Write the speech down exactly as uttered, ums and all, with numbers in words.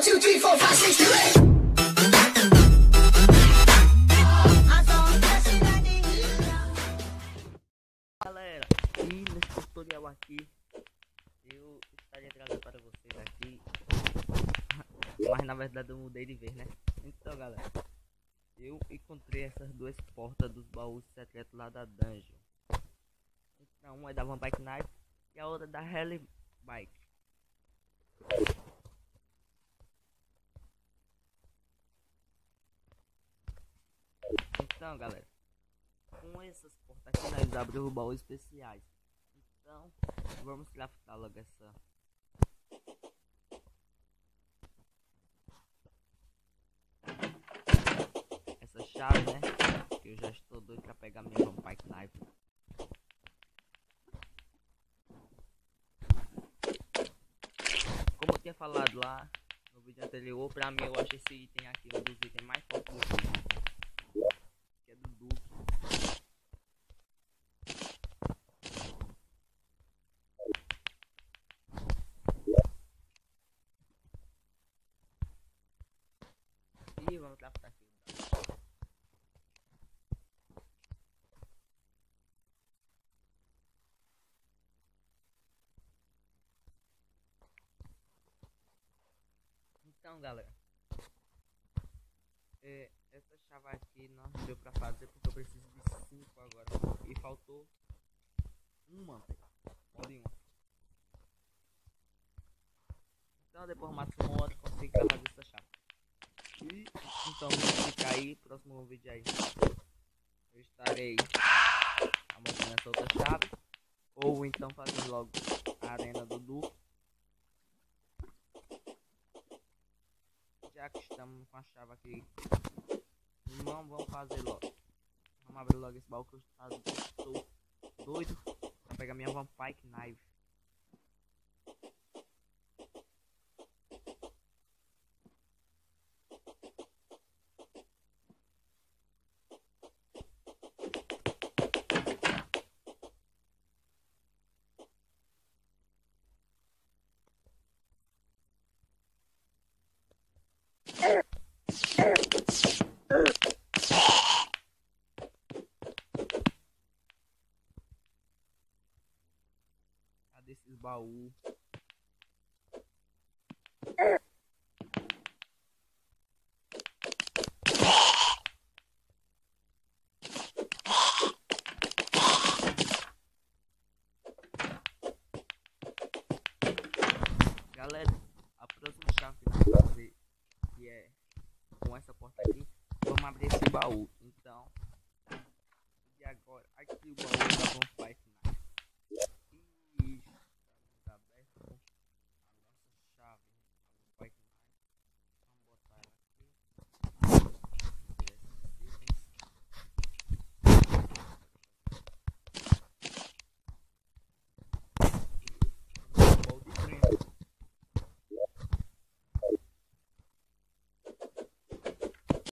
two, three, four, five, six, seven, eight. Galera, e nesse tutorial aqui eu estaria trazendo para vocês aqui, mas na verdade eu mudei de vez, né? Então galera, eu encontrei essas duas portas dos baús secretos lá da dungeon. Então uma é da Vampire Knife e a outra da Heli Bike. Então galera, com essas portas aqui nós abrimos baús especiais. Então vamos craftar logo essa essa chave, né? Que eu já estou doido para pegar minha Vampire Knife. Como eu tinha falado lá no vídeo anterior, pra mim eu acho esse item aqui um dos itens mais fortes do jogo, que é do Duque. E vamos craftar aqui. Então galera, é, essa chave aqui não deu pra fazer porque eu preciso de cinco agora e faltou uma, olha uma. Então depois eu mato uma outra e consigo fazer essa chave. E então vamos ficar aí, próximo vídeo aí eu estarei mostrando essa outra chave, ou então fazer logo a arena do Duque. Já que estamos com a chave aqui, não vamos fazer logo. Vamos abrir logo esse baú que eu estou doido para pegar minha Vampire Knife. Cadê esses baús? Galera, a próxima chave que nós vamos fazer, que é com essa porta aqui, vamos abrir esse baú. Então, e agora, aqui o baú